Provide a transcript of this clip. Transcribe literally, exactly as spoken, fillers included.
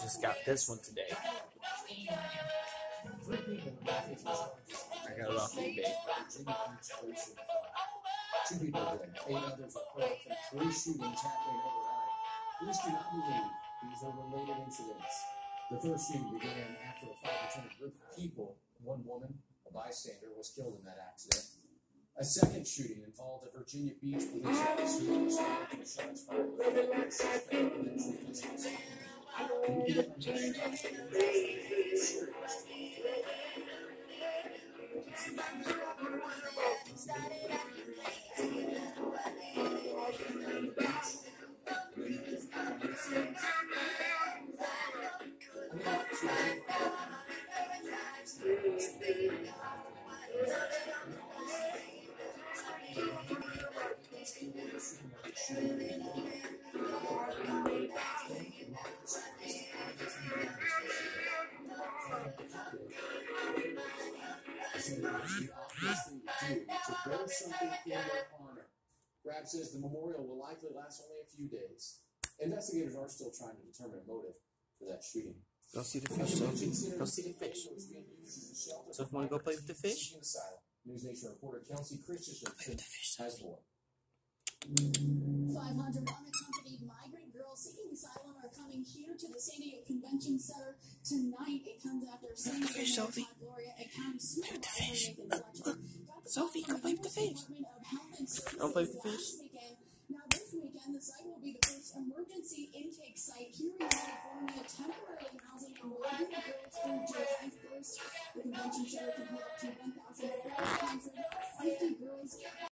just got this one today. I got it off eBay. Two people dead. Eight others are hurt from three shootings happening overnight. Police do not believe these are related incidents. The first shooting began after a fight between a group of people. One woman, a bystander, was killed in that accident. A second shooting involved a Virginia Beach police officer who responded to shots fired by a suspect eventually missing his life. Grab says the memorial will likely last only a few days. Investigators are still trying to determine a motive for that shooting. Go see the fish, Sophie. Go see the fish. So if you want to go play with the fish? News Nation reporter Kelsey Christensen has more. five hundred unaccompanied migrant girls seeking asylum are coming here to the San Diego Convention Center tonight. It comes after San Diego fish, Sophie. Gloria at County Play with the fish. Look, Sophie, go play with the fish. Don't play with the fish. Now this weekend, the site will be the first emergency intake site here in California, temporarily housing migrant girls through July first. The convention center can hold up to one thousand four hundred fifty girls